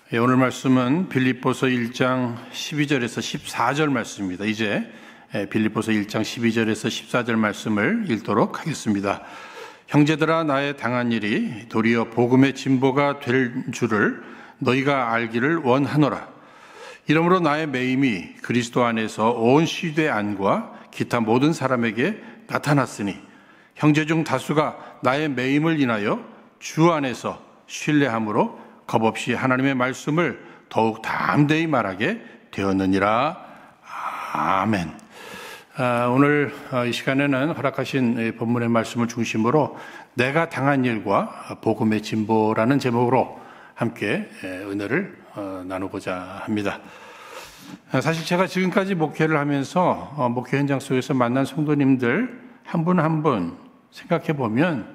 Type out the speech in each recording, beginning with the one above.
오늘 말씀은 빌립보서 1장 12절에서 14절 말씀입니다. 이제 빌립보서 1장 12절에서 14절 말씀을 읽도록 하겠습니다. 형제들아, 나의 당한 일이 도리어 복음의 진보가 될 줄을 너희가 알기를 원하노라. 이러므로 나의 매임이 그리스도 안에서 온 시대 안과 기타 모든 사람에게 나타났으니 형제 중 다수가 나의 매임을 인하여 주 안에서 신뢰함으로 겁없이 하나님의 말씀을 더욱 담대히 말하게 되었느니라. 아멘. 오늘 이 시간에는 허락하신 본문의 말씀을 중심으로 내가 당한 일과 복음의 진보라는 제목으로 함께 은혜를 나누고자 합니다. 사실 제가 지금까지 목회를 하면서 목회 현장 속에서 만난 성도님들 한 분 한 분 생각해 보면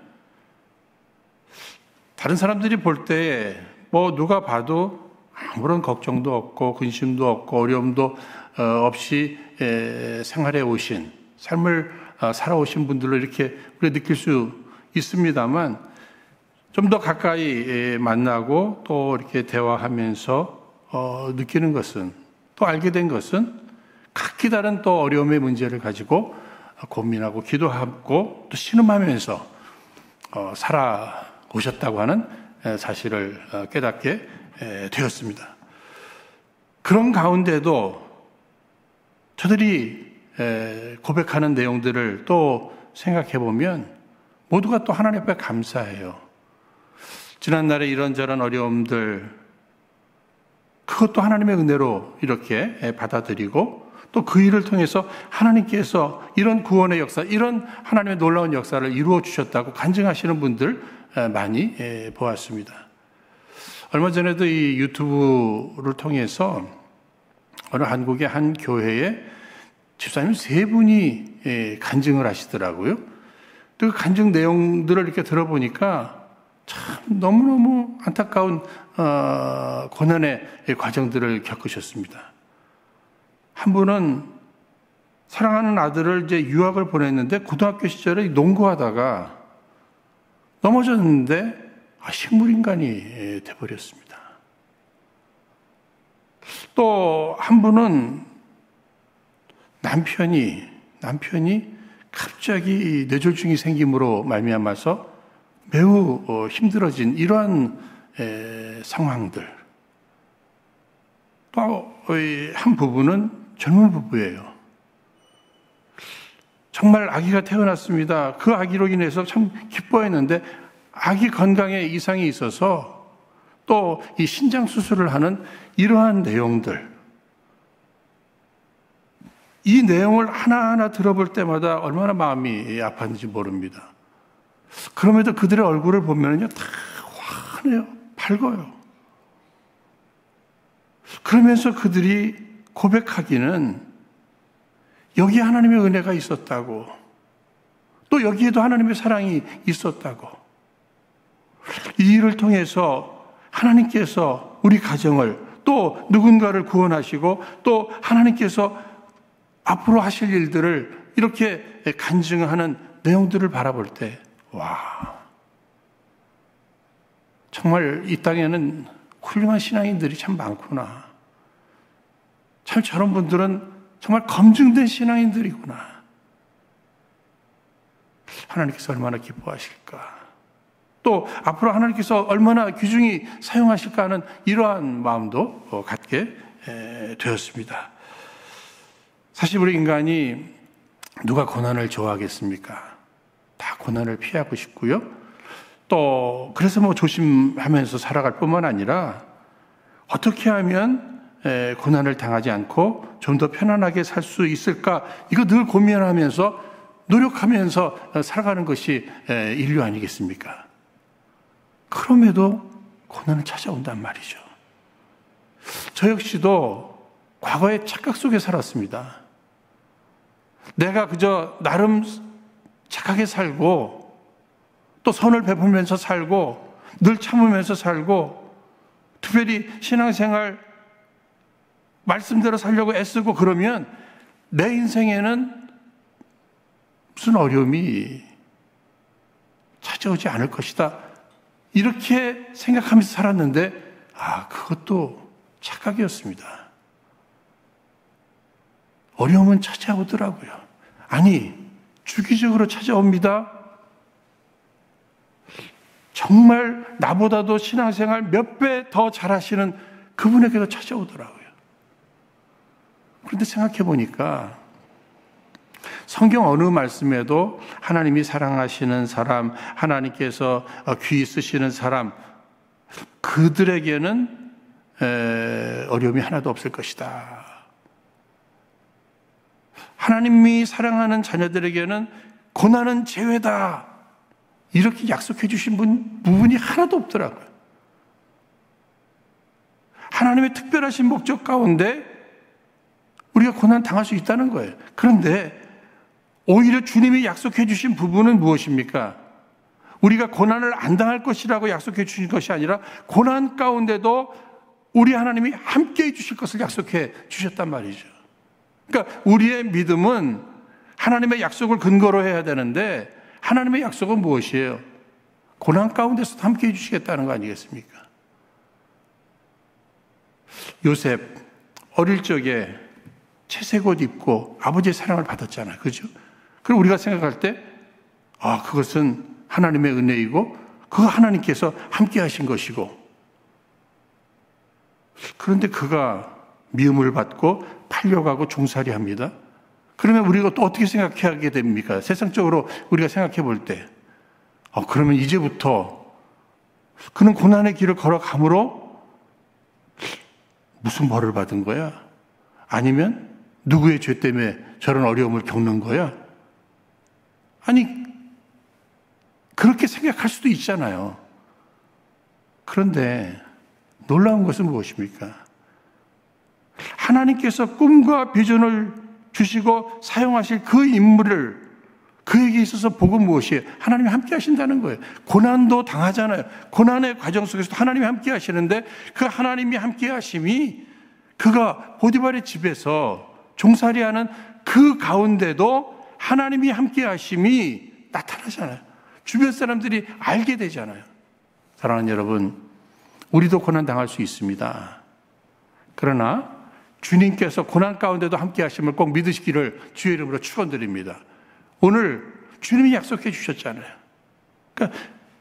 다른 사람들이 볼 때 누가 봐도 아무런 걱정도 없고 근심도 없고 어려움도 없이 생활해 오신, 삶을 살아오신 분들로 이렇게 우리가 느낄 수 있습니다만, 좀 더 가까이 만나고 또 이렇게 대화하면서 느끼는 것은, 또 알게 된 것은 각기 다른 또 어려움의 문제를 가지고 고민하고 기도하고 또 신음하면서 살아오셨다고 하는 사실을 깨닫게 되었습니다. 그런 가운데도 저들이 고백하는 내용들을 또 생각해 보면 모두가 또 하나님 앞에 감사해요. 지난날에 이런저런 어려움들, 그것도 하나님의 은혜로 이렇게 받아들이고 또 그 일을 통해서 하나님께서 이런 구원의 역사, 이런 하나님의 놀라운 역사를 이루어 주셨다고 간증하시는 분들 많이 보았습니다. 얼마 전에도 이 유튜브를 통해서 어느 한국의 한 교회에 집사님 3분이 간증을 하시더라고요. 또 그 간증 내용들을 이렇게 들어보니까 참 너무너무 안타까운 고난의 과정들을 겪으셨습니다. 한 분은 사랑하는 아들을 이제 유학을 보냈는데 고등학교 시절에 농구하다가 넘어졌는데 식물인간이 돼버렸습니다. 또 한 분은 남편이 갑자기 뇌졸중이 생김으로 말미암아서 매우 힘들어진 이러한 상황들. 또 한 부부는 젊은 부부예요. 정말 아기가 태어났습니다. 그 아기로 인해서 참 기뻐했는데 아기 건강에 이상이 있어서 또 이 신장 수술을 하는 이러한 내용들, 이 내용을 하나하나 들어볼 때마다 얼마나 마음이 아팠는지 모릅니다. 그럼에도 그들의 얼굴을 보면요, 다 환해요, 밝아요. 그러면서 그들이 고백하기는 여기에 하나님의 은혜가 있었다고, 또 여기에도 하나님의 사랑이 있었다고, 이 일을 통해서 하나님께서 우리 가정을 또 누군가를 구원하시고 또 하나님께서 앞으로 하실 일들을 이렇게 간증하는 내용들을 바라볼 때, 와, 정말 이 땅에는 훌륭한 신앙인들이 참 많구나. 참 저런 분들은 정말 검증된 신앙인들이구나. 하나님께서 얼마나 기뻐하실까. 또 앞으로 하나님께서 얼마나 귀중히 사용하실까 하는 이러한 마음도 갖게 되었습니다. 사실 우리 인간이 누가 고난을 좋아하겠습니까? 다 고난을 피하고 싶고요. 또 그래서 조심하면서 살아갈 뿐만 아니라 어떻게 하면 고난을 당하지 않고 좀 더 편안하게 살 수 있을까, 이거 늘 고민하면서 노력하면서 살아가는 것이 인류 아니겠습니까? 그럼에도 고난은 찾아온단 말이죠. 저 역시도 과거의 착각 속에 살았습니다. 내가 그저 나름 착하게 살고 또 선을 베풀면서 살고 늘 참으면서 살고 특별히 신앙생활 말씀대로 살려고 애쓰고 그러면 내 인생에는 무슨 어려움이 찾아오지 않을 것이다. 이렇게 생각하면서 살았는데 그것도 착각이었습니다. 어려움은 찾아오더라고요. 아니, 주기적으로 찾아옵니다. 정말 나보다도 신앙생활 몇 배 더 잘하시는 그분에게도 찾아오더라고요. 그런데 생각해 보니까 성경 어느 말씀에도 하나님이 사랑하시는 사람, 하나님께서 귀히 쓰시는 사람, 그들에게는 어려움이 하나도 없을 것이다. 하나님이 사랑하는 자녀들에게는 고난은 제외다. 이렇게 약속해 주신 부분이 하나도 없더라고요. 하나님의 특별하신 목적 가운데 우리가 고난 당할 수 있다는 거예요. 그런데 오히려 주님이 약속해 주신 부분은 무엇입니까? 우리가 고난을 안 당할 것이라고 약속해 주신 것이 아니라 고난 가운데도 우리 하나님이 함께 해 주실 것을 약속해 주셨단 말이죠. 그러니까 우리의 믿음은 하나님의 약속을 근거로 해야 되는데 하나님의 약속은 무엇이에요? 고난 가운데서도 함께 해 주시겠다는 거 아니겠습니까? 요셉 어릴 적에 채색 옷 입고 아버지의 사랑을 받았잖아요. 그죠? 그럼 우리가 생각할 때 그것은 하나님의 은혜이고 그거 하나님께서 함께 하신 것이고, 그런데 그가 미움을 받고 팔려가고 종살이 합니다. 그러면 우리가 또 어떻게 생각하게 됩니까? 세상적으로 우리가 생각해 볼 때 그러면 이제부터 그는 고난의 길을 걸어가므로 무슨 벌을 받은 거야? 아니면 누구의 죄 때문에 저런 어려움을 겪는 거야? 아니, 그렇게 생각할 수도 있잖아요. 그런데 놀라운 것은 무엇입니까? 하나님께서 꿈과 비전을 주시고 사용하실 그 인물을, 그에게 있어서 복은 무엇이에요? 하나님이 함께 하신다는 거예요. 고난도 당하잖아요. 고난의 과정 속에서도 하나님이 함께 하시는데 그 하나님이 함께 하심이 그가 보디발의 집에서 종살이하는 그 가운데도 하나님이 함께 하심이 나타나잖아요. 주변 사람들이 알게 되잖아요. 사랑하는 여러분, 우리도 고난 당할 수 있습니다. 그러나 주님께서 고난 가운데도 함께 하심을 꼭 믿으시기를 주의 이름으로 축원드립니다. 오늘 주님이 약속해 주셨잖아요. 그러니까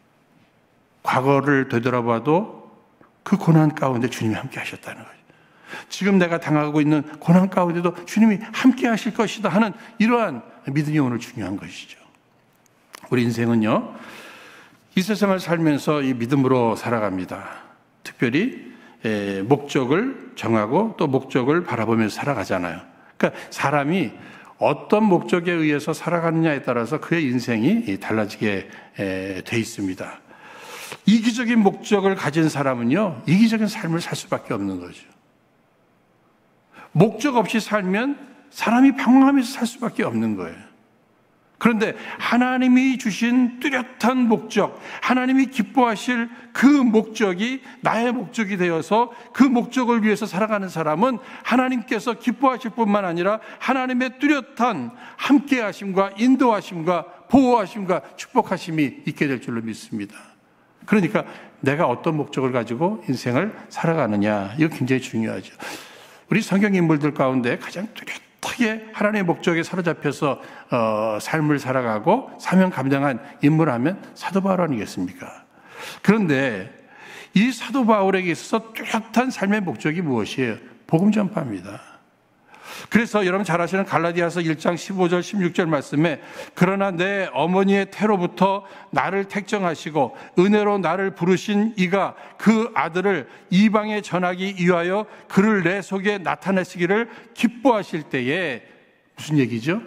과거를 되돌아봐도 그 고난 가운데 주님이 함께 하셨다는 거예요. 지금 내가 당하고 있는 고난 가운데도 주님이 함께 하실 것이다 하는 이러한 믿음이 오늘 중요한 것이죠. 우리 인생은요, 이 세상을 살면서 이 믿음으로 살아갑니다. 특별히 목적을 정하고 또 목적을 바라보면서 살아가잖아요. 그러니까 사람이 어떤 목적에 의해서 살아가느냐에 따라서 그의 인생이 달라지게 돼 있습니다. 이기적인 목적을 가진 사람은요, 이기적인 삶을 살 수밖에 없는 거죠. 목적 없이 살면 사람이 방황하면서 살 수밖에 없는 거예요. 그런데 하나님이 주신 뚜렷한 목적, 하나님이 기뻐하실 그 목적이 나의 목적이 되어서 그 목적을 위해서 살아가는 사람은 하나님께서 기뻐하실 뿐만 아니라 하나님의 뚜렷한 함께하심과 인도하심과 보호하심과 축복하심이 있게 될 줄로 믿습니다. 그러니까 내가 어떤 목적을 가지고 인생을 살아가느냐, 이거 굉장히 중요하죠. 우리 성경 인물들 가운데 가장 뚜렷하게 하나님의 목적에 사로잡혀서 삶을 살아가고 사명 감당한 인물하면 사도 바울 아니겠습니까? 그런데 이 사도 바울에게 있어서 뚜렷한 삶의 목적이 무엇이에요? 복음 전파입니다. 그래서 여러분 잘 아시는 갈라디아서 1장 15절 16절 말씀에 그러나 내 어머니의 태로부터 나를 택정하시고 은혜로 나를 부르신 이가 그 아들을 이방에 전하기 위하여 그를 내 속에 나타내시기를 기뻐하실 때에, 무슨 얘기죠?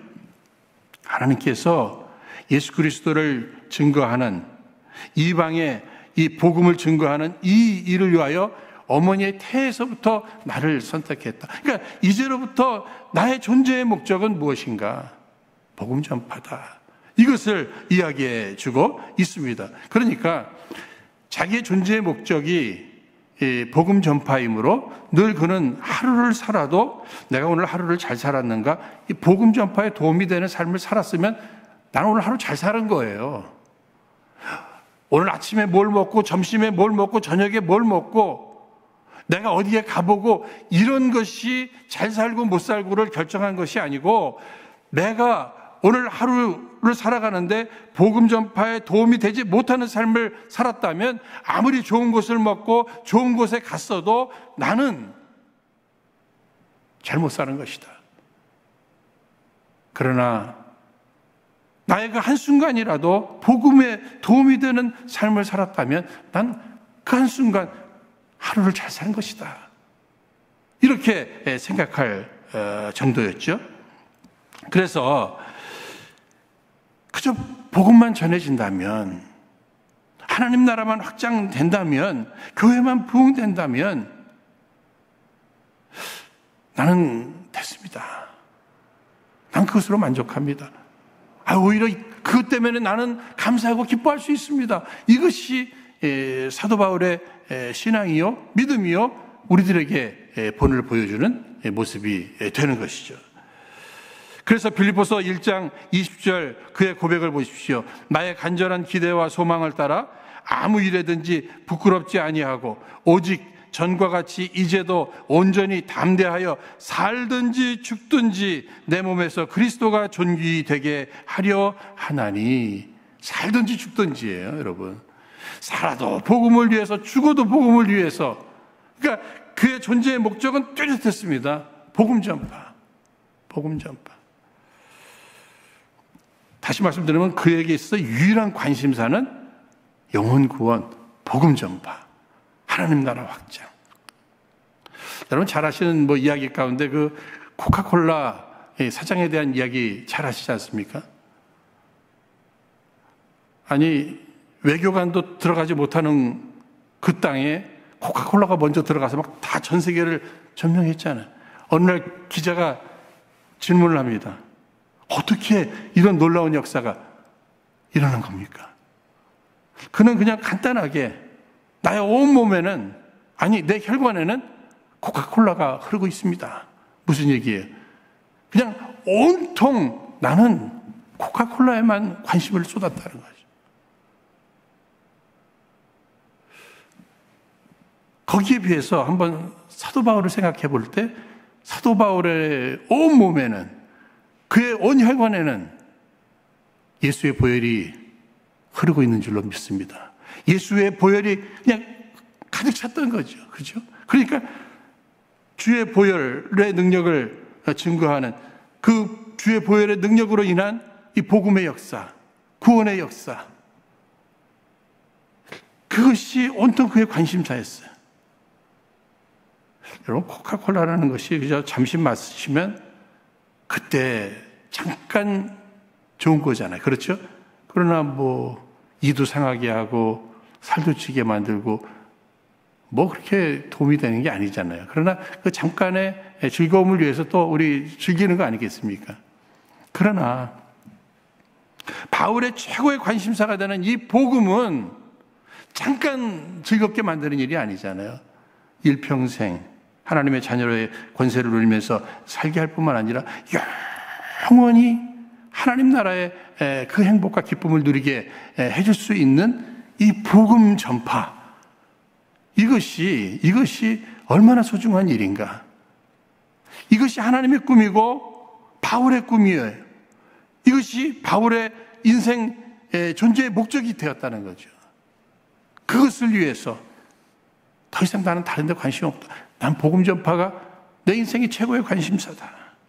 하나님께서 예수 그리스도를 증거하는, 이방에 이 복음을 증거하는 이 일을 위하여 어머니의 태에서부터 나를 선택했다. 그러니까 이제로부터 나의 존재의 목적은 무엇인가? 복음 전파다. 이것을 이야기해 주고 있습니다. 그러니까 자기의 존재의 목적이 복음 전파이므로 늘 그는 하루를 살아도 내가 오늘 하루를 잘 살았는가? 이 복음 전파에 도움이 되는 삶을 살았으면 나는 오늘 하루 잘 사는 거예요. 오늘 아침에 뭘 먹고 점심에 뭘 먹고 저녁에 뭘 먹고 내가 어디에 가보고 이런 것이 잘 살고 못 살고를 결정한 것이 아니고 내가 오늘 하루를 살아가는데 복음 전파에 도움이 되지 못하는 삶을 살았다면 아무리 좋은 것을 먹고 좋은 곳에 갔어도 나는 잘못 사는 것이다. 그러나 나의 그 한순간이라도 복음에 도움이 되는 삶을 살았다면 난 그 한순간 하루를 잘 산 것이다. 이렇게 생각할 정도였죠. 그래서 그저 복음만 전해진다면, 하나님 나라만 확장된다면, 교회만 부흥된다면 나는 됐습니다. 난 그것으로 만족합니다. 오히려 그것 때문에 나는 감사하고 기뻐할 수 있습니다. 이것이 사도 바울의 신앙이요, 믿음이요, 우리들에게 본을 보여주는 모습이 되는 것이죠. 그래서 빌립보서 1장 20절 그의 고백을 보십시오. 나의 간절한 기대와 소망을 따라 아무 일에든지 부끄럽지 아니하고 오직 전과 같이 이제도 온전히 담대하여 살든지 죽든지 내 몸에서 그리스도가 존귀 되게 하려 하나니. 살든지 죽든지예요, 여러분. 살아도 복음을 위해서, 죽어도 복음을 위해서. 그러니까 그의 존재의 목적은 뚜렷했습니다. 복음 전파. 복음 전파. 다시 말씀드리면 그에게 있어서 유일한 관심사는 영혼 구원, 복음 전파, 하나님 나라 확장. 여러분 잘 아시는 이야기 가운데 그 코카콜라 사장에 대한 이야기 잘 아시지 않습니까? 아니, 외교관도 들어가지 못하는 그 땅에 코카콜라가 먼저 들어가서 막 다 전 세계를 점령했잖아요. 어느 날 기자가 질문을 합니다. 어떻게 이런 놀라운 역사가 일어난 겁니까? 그는 그냥 간단하게 나의 온몸에는, 아니 내 혈관에는 코카콜라가 흐르고 있습니다. 무슨 얘기예요? 그냥 온통 나는 코카콜라에만 관심을 쏟았다는 거죠. 거기에 비해서 한번 사도 바울을 생각해 볼 때 사도 바울의 온몸에는, 그의 온 혈관에는 예수의 보혈이 흐르고 있는 줄로 믿습니다. 예수의 보혈이 그냥 가득 찼던 거죠. 그죠? 그러니까 주의 보혈의 능력을 증거하는 그 주의 보혈의 능력으로 인한 이 복음의 역사, 구원의 역사, 그것이 온통 그의 관심사였어요. 여러분, 코카콜라라는 것이 그저 잠시 마시면 그때 잠깐 좋은 거잖아요. 그렇죠? 그러나 이도 상하게 하고 살도 찌게 만들고 그렇게 도움이 되는 게 아니잖아요. 그러나 그 잠깐의 즐거움을 위해서 또 우리 즐기는 거 아니겠습니까? 그러나 바울의 최고의 관심사가 되는 이 복음은 잠깐 즐겁게 만드는 일이 아니잖아요. 일평생 하나님의 자녀로의 권세를 누리면서 살게 할 뿐만 아니라 영원히 하나님 나라의 그 행복과 기쁨을 누리게 해줄 수 있는 이 복음 전파, 이것이 얼마나 소중한 일인가. 이것이 하나님의 꿈이고 바울의 꿈이에요. 이것이 바울의 인생 존재의 목적이 되었다는 거죠. 그것을 위해서 더 이상 나는 다른 데 관심 없다. 난 복음 전파가 내 인생의 최고의 관심사다.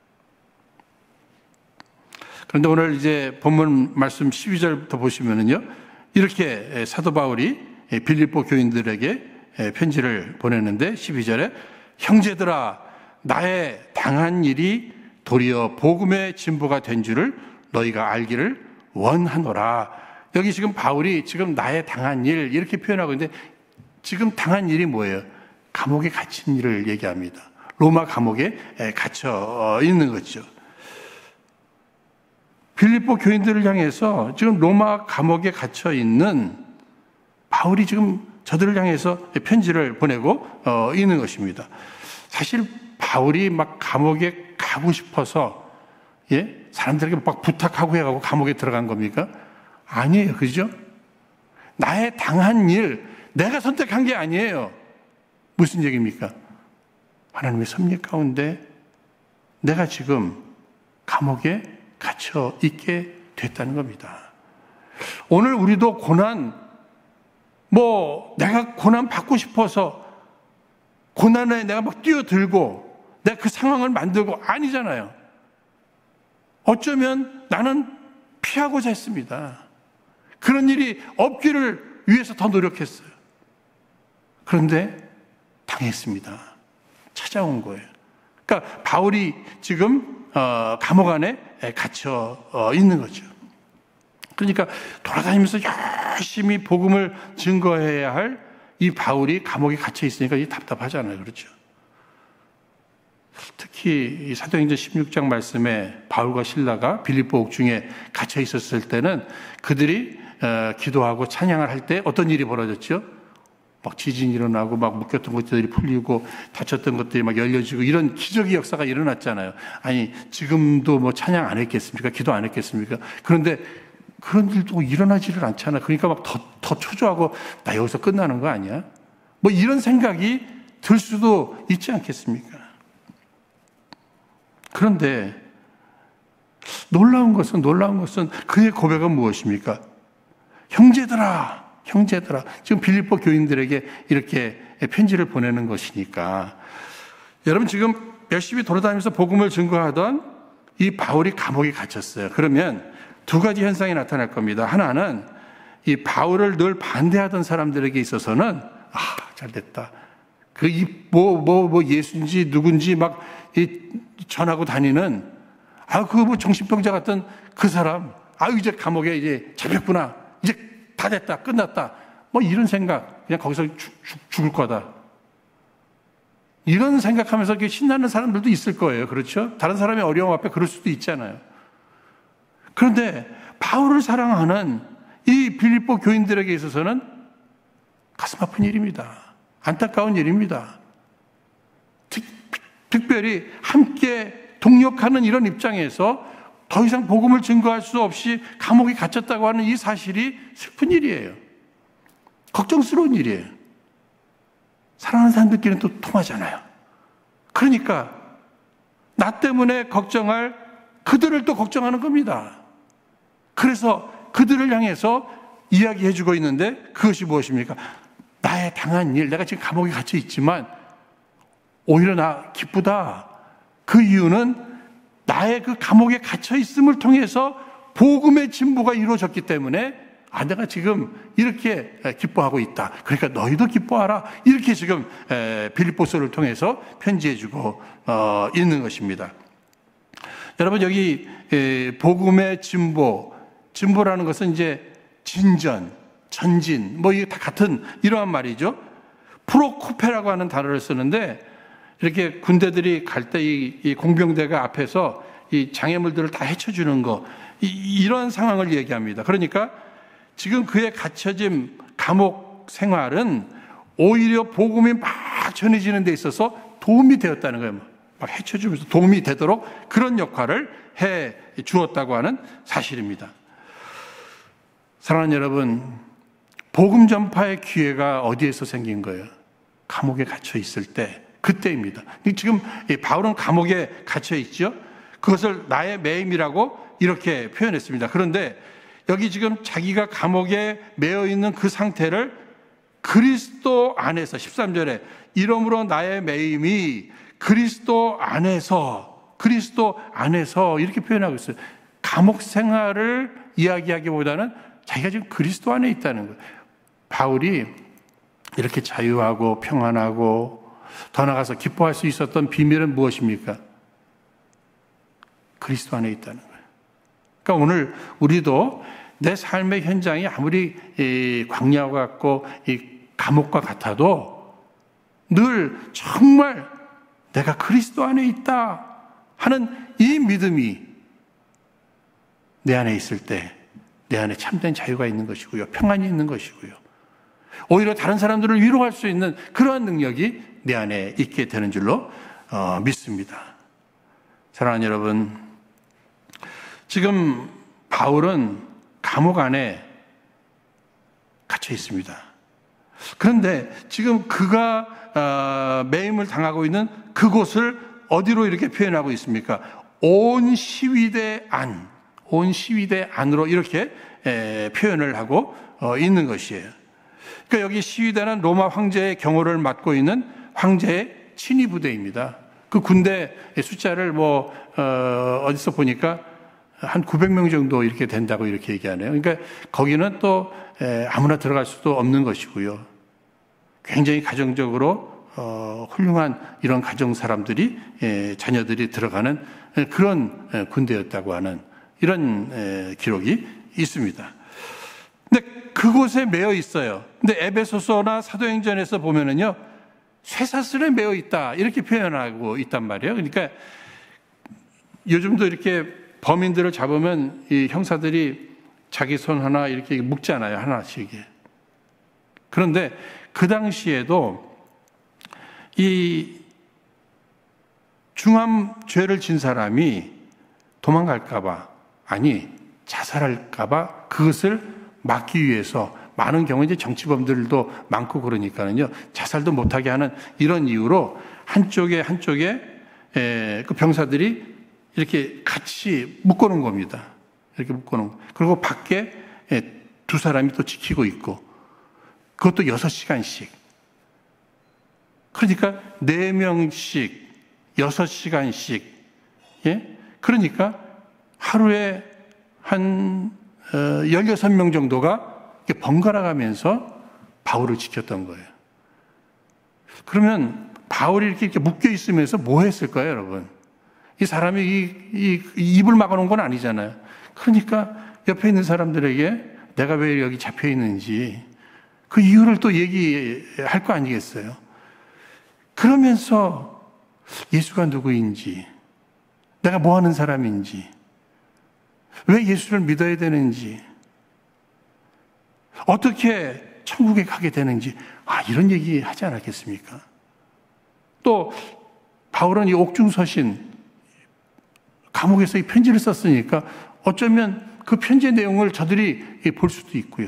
그런데 오늘 이제 본문 말씀 12절부터 보시면은요, 이렇게 사도 바울이 빌립보 교인들에게 편지를 보냈는데 12절에 형제들아, 나의 당한 일이 도리어 복음의 진보가 된 줄을 너희가 알기를 원하노라. 여기 지금 바울이 지금 나의 당한 일 이렇게 표현하고 있는데 지금 당한 일이 뭐예요? 감옥에 갇힌 일을 얘기합니다. 로마 감옥에 갇혀 있는 거죠. 빌립보 교인들을 향해서 지금 로마 감옥에 갇혀 있는 바울이 지금 저들을 향해서 편지를 보내고 있는 것입니다. 사실 바울이 막 감옥에 가고 싶어서 사람들에게 막 부탁하고 해가고 감옥에 들어간 겁니까? 아니에요. 그죠? 나의 당한 일, 내가 선택한 게 아니에요. 무슨 얘기입니까? 하나님의 섭리 가운데 내가 지금 감옥에 갇혀 있게 됐다는 겁니다. 오늘 우리도 내가 고난 받고 싶어서 고난에 내가 막 뛰어들고 내가 그 상황을 만들고 아니잖아요. 어쩌면 나는 피하고자 했습니다. 그런 일이 없기를 위해서 더 노력했어요. 그런데 당했습니다. 찾아온 거예요. 그러니까 바울이 지금 감옥 안에 갇혀 있는 거죠. 그러니까 돌아다니면서 열심히 복음을 증거해야 할 이 바울이 감옥에 갇혀 있으니까 답답하잖아요. 그렇죠? 특히 이 사도행전 16장 말씀에 바울과 실라가 빌립보 옥중에 갇혀 있었을 때는 그들이 기도하고 찬양을 할 때 어떤 일이 벌어졌죠? 막 지진이 일어나고 막 묶였던 것들이 풀리고 닫혔던 것들이 막 열려지고 이런 기적의 역사가 일어났잖아요. 아니 지금도 뭐 찬양 안 했겠습니까? 기도 안 했겠습니까? 그런데 그런 일도 일어나지를 않잖아. 그러니까 막 더 초조하고 나 여기서 끝나는 거 아니야? 뭐 이런 생각이 들 수도 있지 않겠습니까? 그런데 놀라운 것은 그의 고백은 무엇입니까? 형제들아. 지금 빌립보 교인들에게 이렇게 편지를 보내는 것이니까 여러분 지금 열심히 돌아다니면서 복음을 증거하던 이 바울이 감옥에 갇혔어요. 그러면 두 가지 현상이 나타날 겁니다. 하나는 이 바울을 늘 반대하던 사람들에게 있어서는 잘 됐다. 예수인지 누군지 막 전하고 다니는 정신병자 같은 그 사람 이제 감옥에 이제 잡혔구나. 이제 다 됐다. 끝났다. 뭐 이런 생각. 그냥 거기서 죽을 거다. 이런 생각하면서 신나는 사람들도 있을 거예요. 그렇죠? 다른 사람의 어려움 앞에 그럴 수도 있잖아요. 그런데 바울을 사랑하는 이 빌립보 교인들에게 있어서는 가슴 아픈 일입니다. 안타까운 일입니다. 특별히 함께 동역하는 이런 입장에서 더 이상 복음을 증거할 수 없이 감옥에 갇혔다고 하는 이 사실이 슬픈 일이에요. 걱정스러운 일이에요. 사랑하는 사람들끼리는 또 통하잖아요. 그러니까 나 때문에 걱정할 그들을 또 걱정하는 겁니다. 그래서 그들을 향해서 이야기해주고 있는데 그것이 무엇입니까? 나의 당한 일, 내가 지금 감옥에 갇혀 있지만 오히려 나 기쁘다. 그 이유는 나의 그 감옥에 갇혀 있음을 통해서 복음의 진보가 이루어졌기 때문에 내가 지금 이렇게 기뻐하고 있다. 그러니까 너희도 기뻐하라. 이렇게 지금 빌립보서를 통해서 편지해주고 있는 것입니다. 여러분 여기 복음의 진보라는 것은 이제 진전, 전진, 뭐 이게 다 같은 이러한 말이죠. 프로코페라고 하는 단어를 쓰는데 이렇게 군대들이 갈 때 이 공병대가 앞에서 이 장애물들을 다 헤쳐주는 거 이런 상황을 얘기합니다. 그러니까 지금 그의 갇혀진 감옥 생활은 오히려 복음이 막 전해지는 데 있어서 도움이 되었다는 거예요. 막 헤쳐주면서 도움이 되도록 그런 역할을 해 주었다고 하는 사실입니다. 사랑하는 여러분, 복음 전파의 기회가 어디에서 생긴 거예요? 감옥에 갇혀 있을 때, 그때입니다. 지금 바울은 감옥에 갇혀 있죠. 그것을 나의 매임이라고 이렇게 표현했습니다. 그런데 여기 지금 자기가 감옥에 매여 있는 그 상태를 그리스도 안에서 13절에 이러므로 나의 매임이 그리스도 안에서 이렇게 표현하고 있어요. 감옥 생활을 이야기하기보다는 자기가 지금 그리스도 안에 있다는 거예요. 바울이 이렇게 자유하고 평안하고 더 나아가서 기뻐할 수 있었던 비밀은 무엇입니까? 그리스도 안에 있다는 거예요. 그러니까 오늘 우리도 내 삶의 현장이 아무리 광야와 같고 이 감옥과 같아도 늘 정말 내가 그리스도 안에 있다 하는 이 믿음이 내 안에 있을 때 내 안에 참된 자유가 있는 것이고요. 평안이 있는 것이고요. 오히려 다른 사람들을 위로할 수 있는 그러한 능력이 내 안에 있게 되는 줄로 믿습니다. 사랑하는 여러분, 지금 바울은 감옥 안에 갇혀 있습니다. 그런데 지금 그가 매임을 당하고 있는 그곳을 어디로 이렇게 표현하고 있습니까? 온 시위대 안으로 이렇게 표현을 하고 있는 것이에요. 그러니까 여기 시위대는 로마 황제의 경호를 맡고 있는 황제의 친위 부대입니다. 그 군대 숫자를 어디서 보니까 한 900명 정도 이렇게 된다고 이렇게 얘기하네요. 그러니까 거기는 또 아무나 들어갈 수도 없는 것이고요. 굉장히 가정적으로 훌륭한 이런 가정 사람들이 자녀들이 들어가는 그런 군대였다고 하는 이런 기록이 있습니다. 근데 그곳에 매여 있어요. 근데 에베소서나 사도행전에서 보면은요, 쇠사슬에 매여 있다 이렇게 표현하고 있단 말이에요. 그러니까 요즘도 이렇게 범인들을 잡으면 이 형사들이 자기 손 하나 이렇게 묶잖아요, 하나씩. 그런데 그 당시에도 이 중함 죄를 진 사람이 도망갈까봐, 아니 자살할까봐 그것을 막기 위해서 많은 경우 이제 정치범들도 많고 그러니까는요, 자살도 못하게 하는 이런 이유로 한쪽에 그 병사들이 이렇게 같이 묶어놓은 겁니다. 이렇게 묶어놓은. 그리고 밖에 두 사람이 또 지키고 있고, 그것도 6시간씩. 그러니까 4명씩 6시간씩. 예? 그러니까 하루에 한 16명 정도가 이렇게 번갈아 가면서 바울을 지켰던 거예요. 그러면 바울이 이렇게 묶여 있으면서 뭐 했을까요, 여러분? 이 사람이 이 입을 막아놓은 건 아니잖아요. 그러니까 옆에 있는 사람들에게 내가 왜 여기 잡혀 있는지 그 이유를 또 얘기할 거 아니겠어요? 그러면서 예수가 누구인지, 내가 뭐 하는 사람인지, 왜 예수를 믿어야 되는지, 어떻게 천국에 가게 되는지, 이런 얘기 하지 않았겠습니까? 또 바울은 이 옥중서신 감옥에서 이 편지를 썼으니까 어쩌면 그 편지의 내용을 저들이 볼 수도 있고요.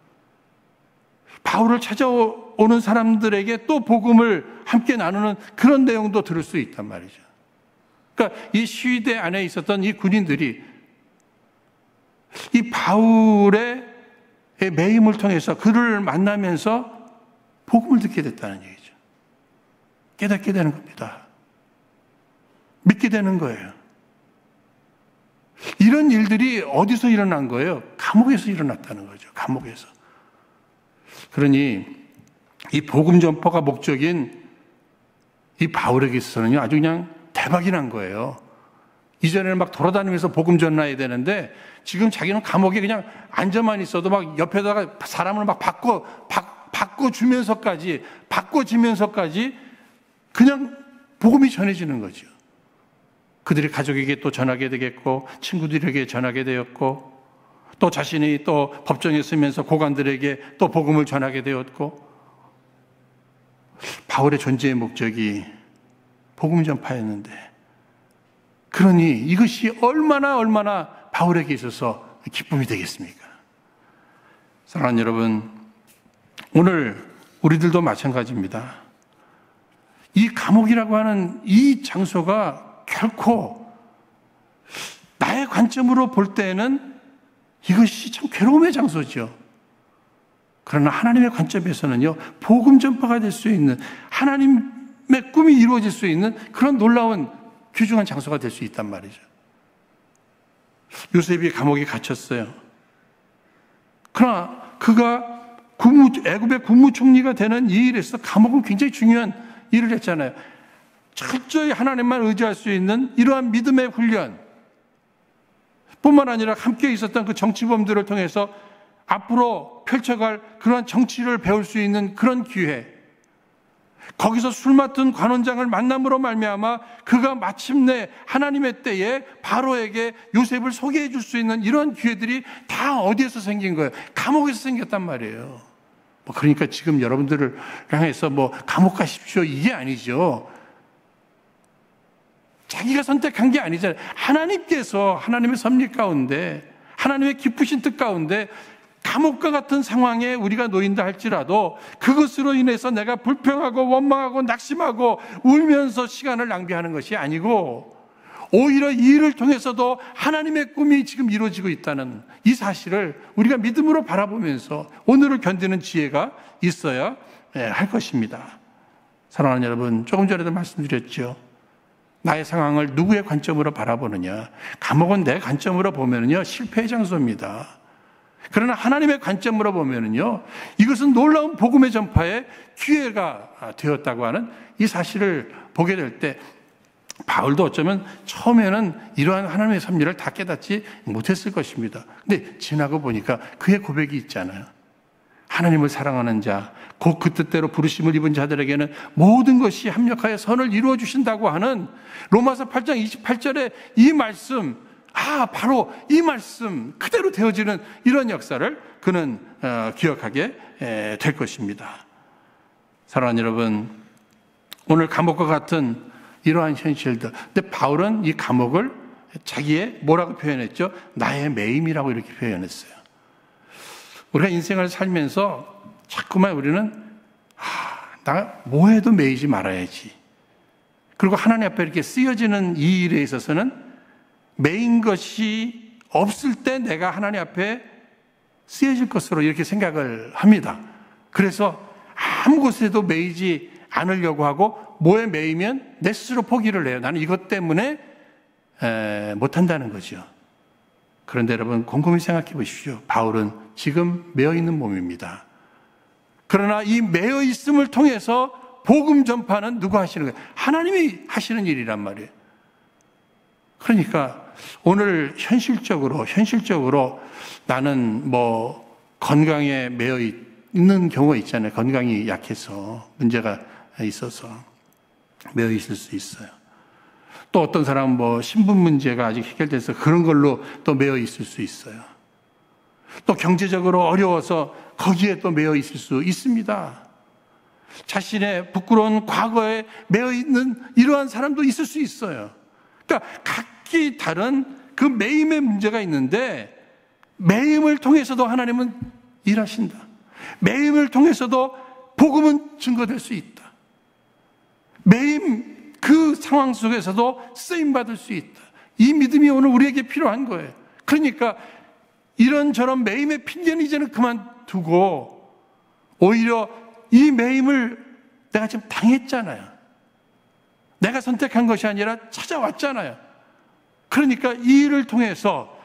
바울을 찾아오는 사람들에게 또 복음을 함께 나누는 그런 내용도 들을 수 있단 말이죠. 그러니까 이 시위대 안에 있었던 이 군인들이 이 바울의 매임을 통해서 그를 만나면서 복음을 듣게 됐다는 얘기죠. 깨닫게 되는 겁니다. 믿게 되는 거예요. 이런 일들이 어디서 일어난 거예요? 감옥에서 일어났다는 거죠. 감옥에서. 그러니 이 복음 전파가 목적인 이 바울에게 있어서는요, 아주 그냥 대박이 난 거예요. 이전에는 막 돌아다니면서 복음 전해야 되는데 지금 자기는 감옥에 그냥 앉아만 있어도 막 옆에다가 사람을 막 바꿔주면서까지 그냥 복음이 전해지는 거죠. 그들의 가족에게 또 전하게 되겠고, 친구들에게 전하게 되었고, 또 자신이 또 법정에 서면서 고관들에게 또 복음을 전하게 되었고, 바울의 존재의 목적이 복음 전파였는데, 그러니 이것이 얼마나 바울에게 있어서 기쁨이 되겠습니까? 사랑하는 여러분, 오늘 우리들도 마찬가지입니다. 이 감옥이라고 하는 이 장소가 결코 나의 관점으로 볼 때는 이것이 참 괴로움의 장소죠. 그러나 하나님의 관점에서는요, 복음 전파가 될 수 있는, 하나님의 꿈이 이루어질 수 있는 그런 놀라운 귀중한 장소가 될 수 있단 말이죠. 요셉이 감옥에 갇혔어요. 그러나 그가 애굽의 국무총리가 되는 이 일에서 감옥은 굉장히 중요한 일을 했잖아요. 철저히 하나님만 의지할 수 있는 이러한 믿음의 훈련 뿐만 아니라 함께 있었던 그 정치범들을 통해서 앞으로 펼쳐갈 그러한 정치를 배울 수 있는 그런 기회, 거기서 술 맡은 관원장을 만남으로 말미암아 그가 마침내 하나님의 때에 바로에게 요셉을 소개해 줄 수 있는 이런 기회들이 다 어디에서 생긴 거예요? 감옥에서 생겼단 말이에요. 그러니까 지금 여러분들을 향해서 감옥 가십시오 이게 아니죠. 자기가 선택한 게 아니잖아요. 하나님께서 하나님의 섭리 가운데, 하나님의 기쁘신 뜻 가운데 감옥과 같은 상황에 우리가 놓인다 할지라도 그것으로 인해서 내가 불평하고 원망하고 낙심하고 울면서 시간을 낭비하는 것이 아니고 오히려 이 일을 통해서도 하나님의 꿈이 지금 이루어지고 있다는 이 사실을 우리가 믿음으로 바라보면서 오늘을 견디는 지혜가 있어야 할 것입니다. 사랑하는 여러분, 조금 전에도 말씀드렸죠. 나의 상황을 누구의 관점으로 바라보느냐. 감옥은 내 관점으로 보면요 실패의 장소입니다. 그러나 하나님의 관점으로 보면요 이것은 놀라운 복음의 전파의 기회가 되었다고 하는 이 사실을 보게 될 때 바울도 어쩌면 처음에는 이러한 하나님의 섭리를 다 깨닫지 못했을 것입니다. 근데 지나고 보니까 그의 고백이 있잖아요. 하나님을 사랑하는 자, 곧 그 뜻대로 부르심을 입은 자들에게는 모든 것이 합력하여 선을 이루어 주신다고 하는 로마서 8장 28절의 이 말씀, 바로 이 말씀 그대로 되어지는 이런 역사를 그는 기억하게 될 것입니다. 사랑하는 여러분, 오늘 감옥과 같은 이러한 현실들. 근데 바울은 이 감옥을 자기의 뭐라고 표현했죠? 나의 매임이라고 이렇게 표현했어요. 우리가 인생을 살면서 자꾸만 우리는 나 뭐해도 매이지 말아야지. 그리고 하나님 앞에 이렇게 쓰여지는 이 일에 있어서는 매인 것이 없을 때 내가 하나님 앞에 쓰여질 것으로 이렇게 생각을 합니다. 그래서 아무 곳에도 매이지 않으려고 하고 뭐에 매이면 내 스스로 포기를 해요. 나는 이것 때문에 못한다는 거죠. 그런데 여러분 곰곰이 생각해 보십시오. 바울은 지금 매어있는 몸입니다. 그러나 이 매어있음을 통해서 복음 전파는 누가 하시는 거예요? 하나님이 하시는 일이란 말이에요. 그러니까 오늘 현실적으로 나는 뭐 건강에 매어 있는 경우가 있잖아요. 건강이 약해서 문제가 있어서 매어 있을 수 있어요. 또 어떤 사람은 뭐 신분 문제가 아직 해결돼서 그런 걸로 또 매어 있을 수 있어요. 또 경제적으로 어려워서 거기에 또 매어 있을 수 있습니다. 자신의 부끄러운 과거에 매어 있는 이러한 사람도 있을 수 있어요. 그러니까 각기 다른 그 매임의 문제가 있는데 매임을 통해서도 하나님은 일하신다. 매임을 통해서도 복음은 증거될 수 있다. 매임 그 상황 속에서도 쓰임받을 수 있다. 이 믿음이 오늘 우리에게 필요한 거예요. 그러니까 이런저런 매임의 핑계는 이제는 그만두고 오히려 이 매임을 내가 지금 당했잖아요. 내가 선택한 것이 아니라 찾아왔잖아요. 그러니까 이 일을 통해서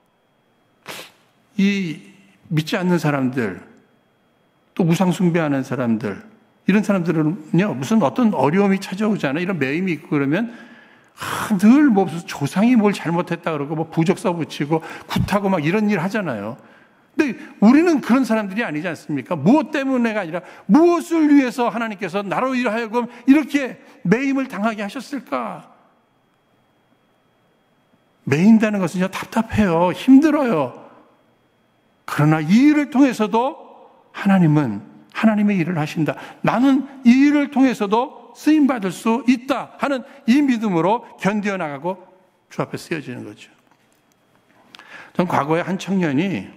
이 믿지 않는 사람들, 또 우상 숭배하는 사람들, 이런 사람들은요, 무슨 어떤 어려움이 찾아오잖아요. 이런 매임이 있고 그러면 늘 뭐 무슨 조상이 뭘 잘못했다 그러고 뭐 부적 써붙이고 굿하고 막 이런 일 하잖아요. 근데 우리는 그런 사람들이 아니지 않습니까? 무엇 때문에가 아니라 무엇을 위해서 하나님께서 나로 하여금 이렇게 매임을 당하게 하셨을까? 매인다는 것은요, 답답해요. 힘들어요. 그러나 이 일을 통해서도 하나님은 하나님의 일을 하신다. 나는 이 일을 통해서도 쓰임받을 수 있다 하는 이 믿음으로 견뎌나가고 주 앞에 쓰여지는 거죠. 전 과거에 한 청년이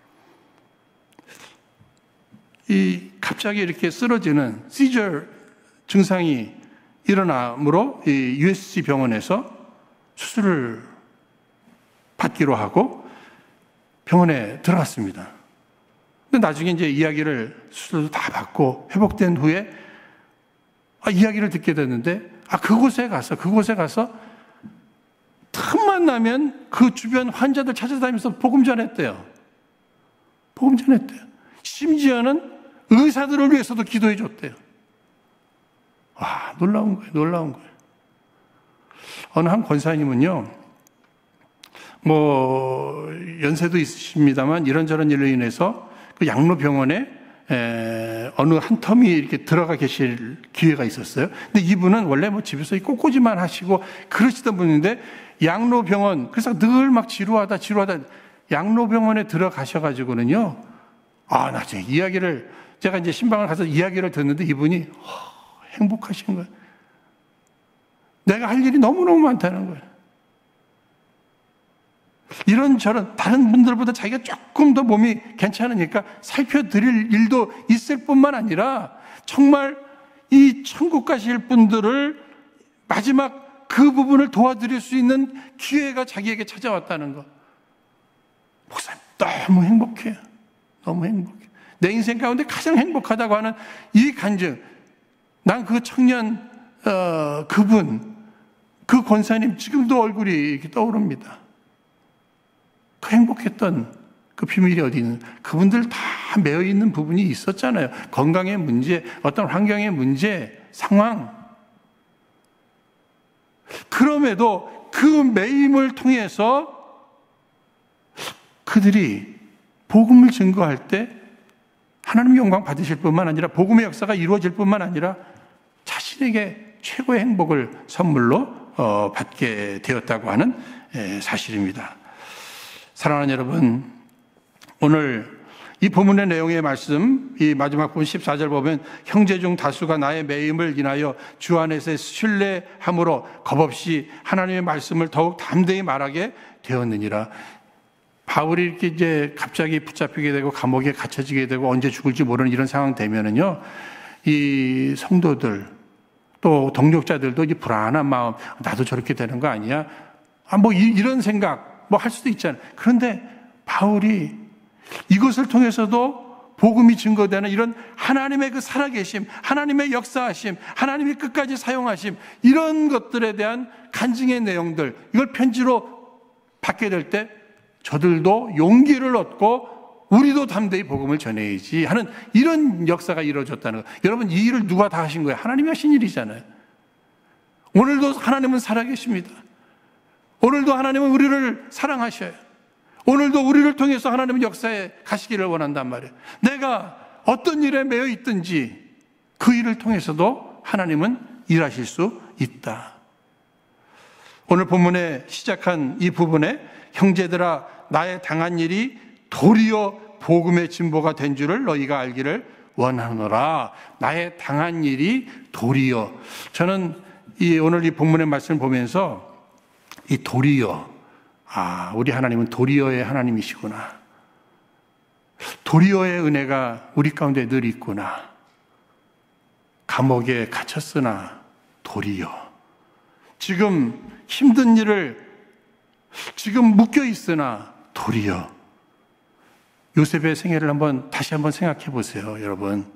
갑자기 이렇게 쓰러지는 시저 증상이 일어나므로 이 USC 병원에서 수술을 받기로 하고 병원에 들어갔습니다. 근데 나중에 이제 이야기를 수술도 다 받고 회복된 후에 이야기를 듣게 됐는데 그곳에 가서 틈만 나면 그 주변 환자들 찾아다니면서 복음 전했대요. 복음 전했대요. 심지어는 의사들을 위해서도 기도해 줬대요. 놀라운 거예요. 어느 한 권사님은요, 뭐 연세도 있으십니다만 이런저런 일로 인해서 그 양로병원에 어느 한 텀이 이렇게 들어가 계실 기회가 있었어요. 근데 이분은 원래 뭐 집에서 꽃꽂이만 하시고 그러시던 분인데 양로병원, 그래서 늘 막 지루하다 양로병원에 들어가셔가지고는요, 나중에 제가 이제 신방을 가서 이야기를 듣는데 이분이 행복하신 거예요. 내가 할 일이 너무너무 많다는 거예요. 이런저런 다른 분들보다 자기가 조금 더 몸이 괜찮으니까 살펴드릴 일도 있을 뿐만 아니라 정말 이 천국 가실 분들을 마지막 그 부분을 도와드릴 수 있는 기회가 자기에게 찾아왔다는 것. 목사님 너무 행복해요. 너무 행복해요. 내 인생 가운데 가장 행복하다고 하는 이 간증. 난 그 청년 그분, 그 권사님 지금도 얼굴이 이렇게 떠오릅니다. 그 행복했던 그 비밀이 어디 있는, 그분들 다 매여 있는 부분이 있었잖아요. 건강의 문제, 어떤 환경의 문제, 상황. 그럼에도 그 매임을 통해서 그들이 복음을 증거할 때 하나님 영광 받으실 뿐만 아니라 복음의 역사가 이루어질 뿐만 아니라 자신에게 최고의 행복을 선물로 받게 되었다고 하는 사실입니다. 사랑하는 여러분, 오늘 이 본문의 내용의 말씀, 이 마지막 부분 14절 보면 형제 중 다수가 나의 매임을 인하여 주 안에서 신뢰함으로 겁없이 하나님의 말씀을 더욱 담대히 말하게 되었느니라. 바울이 이렇게 이제 갑자기 붙잡히게 되고 감옥에 갇혀지게 되고 언제 죽을지 모르는 이런 상황 되면은요, 이 성도들 또 동력자들도 이제 불안한 마음, 나도 저렇게 되는 거 아니야? 이런 생각 할 수도 있잖아요. 그런데 바울이 이것을 통해서도 복음이 증거되는 이런 하나님의 그 살아계심, 하나님의 역사하심, 하나님이 끝까지 사용하심, 이런 것들에 대한 간증의 내용들, 이걸 편지로 받게 될 때 저들도 용기를 얻고 우리도 담대히 복음을 전해야지 하는 이런 역사가 이루어졌다는 거. 여러분, 이 일을 누가 다 하신 거예요? 하나님이 하신 일이잖아요. 오늘도 하나님은 살아계십니다. 오늘도 하나님은 우리를 사랑하셔요. 오늘도 우리를 통해서 하나님은 역사에 가시기를 원한단 말이에요. 내가 어떤 일에 매여 있든지 그 일을 통해서도 하나님은 일하실 수 있다. 오늘 본문에 시작한 이 부분에 형제들아 나의 당한 일이 도리어 복음의 진보가 된 줄을 너희가 알기를 원하노라. 나의 당한 일이 도리어. 저는 오늘 이 본문의 말씀을 보면서 이 도리어, 우리 하나님은 도리어의 하나님이시구나. 도리어의 은혜가 우리 가운데 늘 있구나. 감옥에 갇혔으나 도리어. 지금 힘든 일을 지금 묶여 있으나 도리어. 요셉의 생애를 다시 한번 생각해 보세요, 여러분.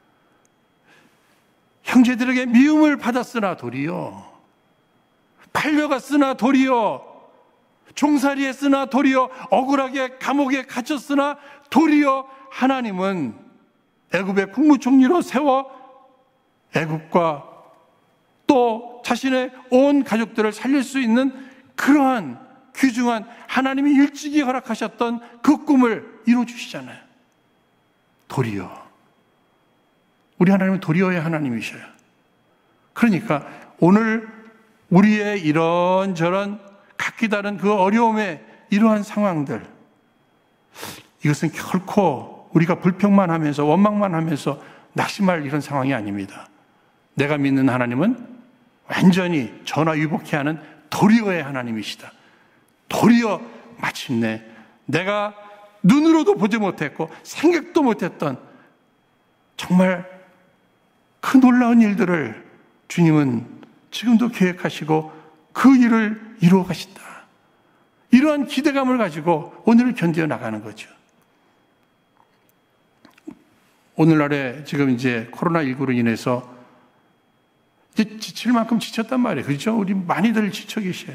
형제들에게 미움을 받았으나 도리어. 팔려갔으나 도리어. 종살이했으나 도리어. 억울하게 감옥에 갇혔으나 도리어 하나님은 애굽의 국무총리로 세워 애굽과 또 자신의 온 가족들을 살릴 수 있는 그러한 귀중한 하나님이 일찍이 허락하셨던 그 꿈을 이루어주시잖아요. 도리어. 우리 하나님은 도리어의 하나님이셔요. 그러니까 오늘 우리의 이런저런 각기 다른 그 어려움의 이러한 상황들, 이것은 결코 우리가 불평만 하면서 원망만 하면서 낙심할 이런 상황이 아닙니다. 내가 믿는 하나님은 완전히 전화위복케 하는 도리어의 하나님이시다. 도리어 마침내 내가 눈으로도 보지 못했고 생각도 못했던 정말 그 놀라운 일들을 주님은 지금도 계획하시고 그 일을 이루어 가신다. 이러한 기대감을 가지고 오늘을 견뎌 나가는 거죠. 오늘날에 지금 이제 코로나19로 인해서 이제 지칠 만큼 지쳤단 말이에요. 그렇죠? 우리 많이들 지쳐 계셔요.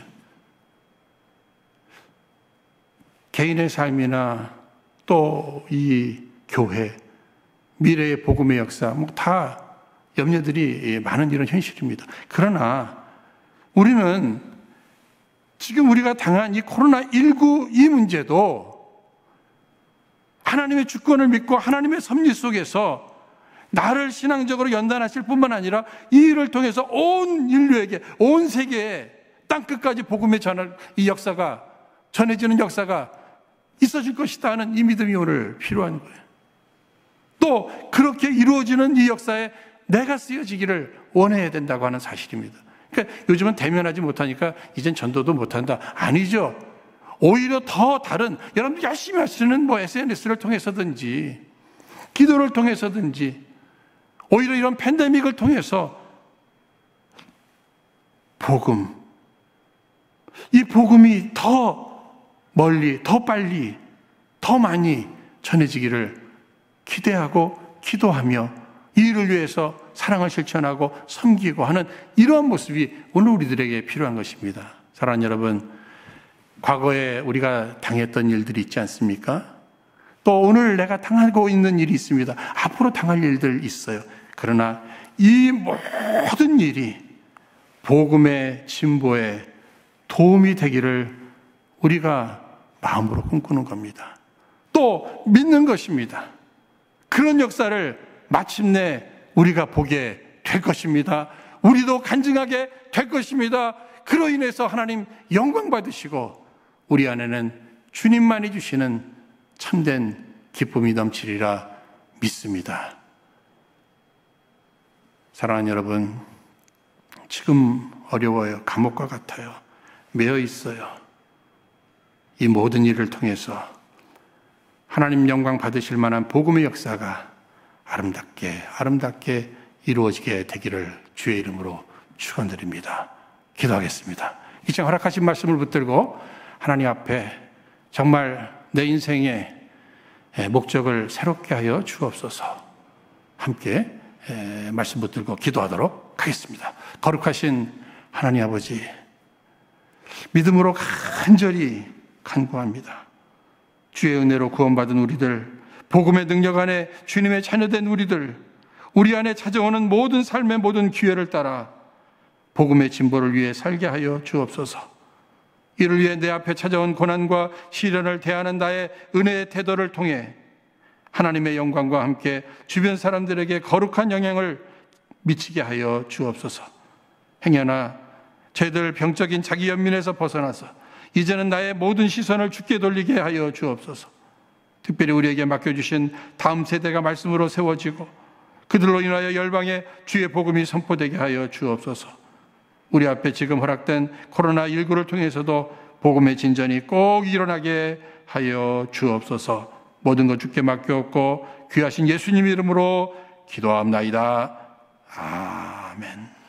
개인의 삶이나 또 이 교회, 미래의 복음의 역사, 다 염려들이 많은 이런 현실입니다. 그러나 우리는 지금 우리가 당한 이 코로나19 이 문제도 하나님의 주권을 믿고 하나님의 섭리 속에서 나를 신앙적으로 연단하실 뿐만 아니라 이 일을 통해서 온 인류에게, 온 세계에 땅끝까지 복음의 이 역사가 전해지는 역사가 있어질 것이다 하는 이 믿음이 오늘 필요한 거예요. 또 그렇게 이루어지는 이 역사에 내가 쓰여지기를 원해야 된다고 하는 사실입니다. 그러니까 요즘은 대면하지 못하니까 이젠 전도도 못한다. 아니죠. 오히려 더 다른, 여러분들 열심히 하시는 SNS를 통해서든지 기도를 통해서든지 오히려 이런 팬데믹을 통해서 이 복음이 더 멀리, 더 빨리, 더 많이 전해지기를 기대하고 기도하며 이 일을 위해서 사랑을 실천하고 섬기고 하는 이러한 모습이 오늘 우리들에게 필요한 것입니다. 사랑하는 여러분, 과거에 우리가 당했던 일들이 있지 않습니까? 또 오늘 내가 당하고 있는 일이 있습니다. 앞으로 당할 일들 있어요. 그러나 이 모든 일이 복음의 진보에 도움이 되기를 우리가 마음으로 꿈꾸는 겁니다. 또 믿는 것입니다. 그런 역사를 마침내 우리가 보게 될 것입니다. 우리도 간증하게 될 것입니다. 그로 인해서 하나님 영광 받으시고 우리 안에는 주님만이 주시는 참된 기쁨이 넘치리라 믿습니다. 사랑하는 여러분, 지금 어려워요. 감옥과 같아요. 매여 있어요. 이 모든 일을 통해서 하나님 영광 받으실 만한 복음의 역사가 아름답게 이루어지게 되기를 주의 이름으로 축원드립니다. 기도하겠습니다. 이 시간 허락하신 말씀을 붙들고 하나님 앞에 정말 내 인생의 목적을 새롭게 하여 주옵소서. 함께 말씀 붙들고 기도하도록 하겠습니다. 거룩하신 하나님 아버지, 믿음으로 간절히 간구합니다. 주의 은혜로 구원받은 우리들, 복음의 능력 안에 주님의 자녀된 우리들, 우리 안에 찾아오는 모든 삶의 모든 기회를 따라 복음의 진보를 위해 살게 하여 주옵소서. 이를 위해 내 앞에 찾아온 고난과 시련을 대하는 나의 은혜의 태도를 통해 하나님의 영광과 함께 주변 사람들에게 거룩한 영향을 미치게 하여 주옵소서. 행여나 저희들 병적인 자기 연민에서 벗어나서 이제는 나의 모든 시선을 주께 돌리게 하여 주옵소서. 특별히 우리에게 맡겨주신 다음 세대가 말씀으로 세워지고 그들로 인하여 열방에 주의 복음이 선포되게 하여 주옵소서. 우리 앞에 지금 허락된 코로나19를 통해서도 복음의 진전이 꼭 일어나게 하여 주옵소서. 모든 것 주께 맡겼고 귀하신 예수님 이름으로 기도합나이다. 아멘.